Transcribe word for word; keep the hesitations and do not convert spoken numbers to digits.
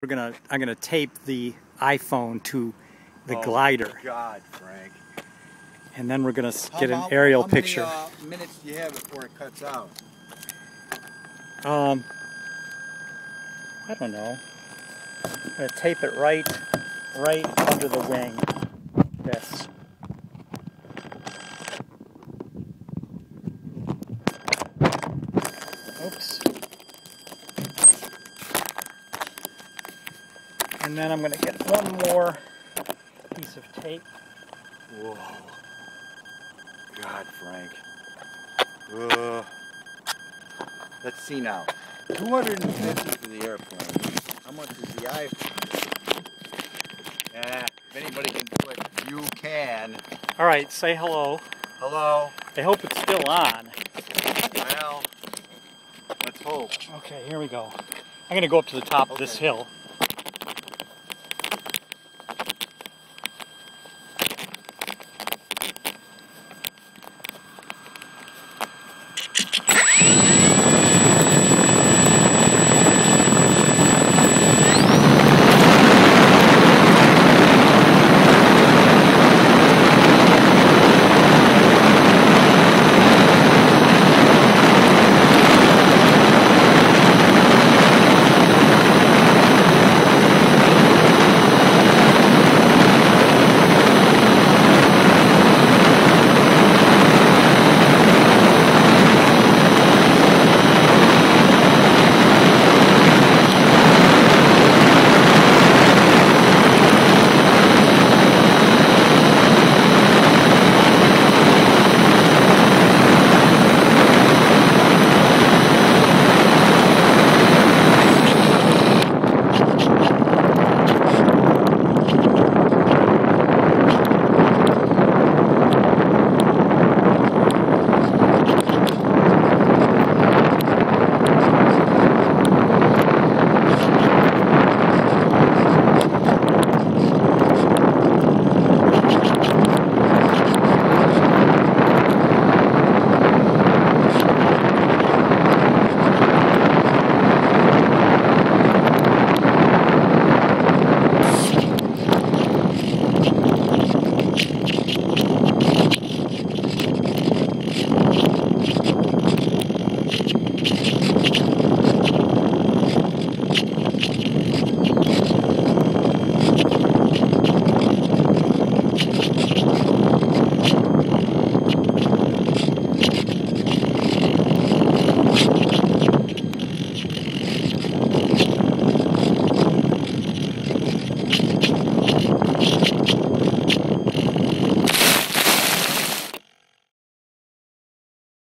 We're gonna, I'm gonna tape the iPhone to the oh glider. God, Frank. And then we're gonna How, get an how, aerial how many, picture. uh, minutes do you have before it cuts out? Um, I don't know. I'm gonna tape it right, right under the wing. This. Oops. And then I'm gonna get one more piece of tape. Whoa. God, Frank. Uh, let's see now. two hundred fifty for the airplane. How much is the iPhone? Yeah, if anybody can do it, you can. All right, say hello. Hello. I hope it's still on. Well, let's hope. Okay, here we go. I'm gonna go up to the top of this Okay. hill.